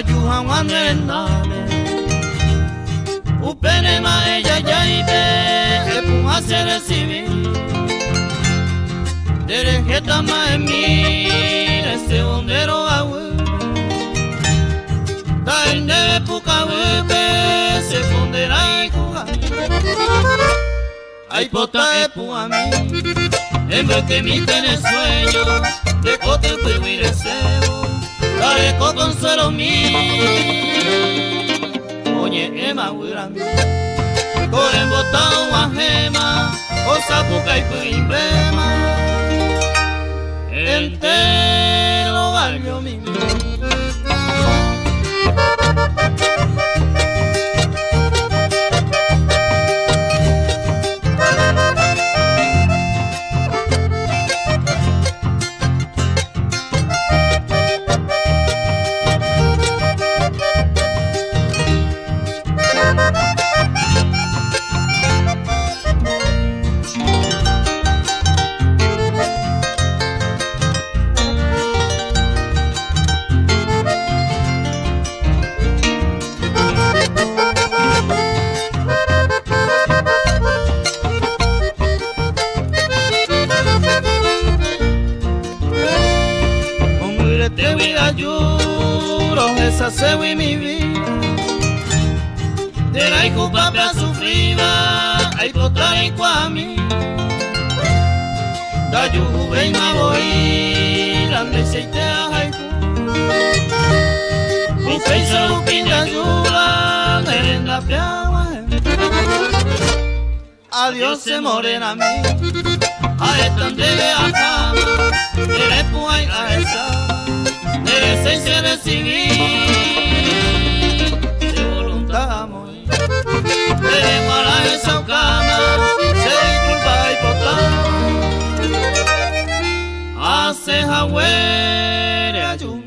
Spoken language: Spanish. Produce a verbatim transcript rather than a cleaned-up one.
ayuha wanderendale upene ma ella ya ibe e puma se recibir derejeta ma emir ese hondero awe da ende puka webe se fonderá y jugar ay pota e pua mi en vez que mi tiene sueño de cote fui muy deseo dale con consuelo mi oye ema wira mi corren botao a gema o sapuca y puimbema entero gallo mi de vida lloro, esa se fue mi vida. De la hijo papá sufrida, hay otra y a mí. Da yo ven a voy, la aceite a haiku. Mi fecha lo pide ayuda, en la piagua. Adiós se morena a mí, a esta debe a cama, de la puay a esa. De esencia recibir de voluntad muy de para esa cama se disculpa y potra hace jagüere ayuda